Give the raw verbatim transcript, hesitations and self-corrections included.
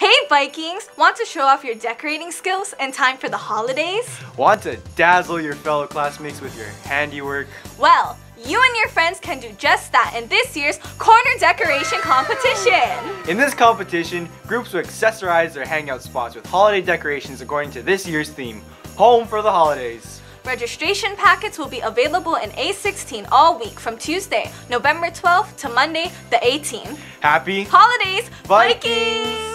Hey Vikings! Want to show off your decorating skills in time for the holidays? Want to dazzle your fellow classmates with your handiwork? Well, you and your friends can do just that in this year's Corner Decoration Competition! In this competition, groups will accessorize their hangout spots with holiday decorations according to this year's theme, Home for the Holidays. Registration packets will be available in A sixteen all week from Tuesday, November twelfth to Monday, the eighteenth. Happy Holidays, Vikings! Vikings!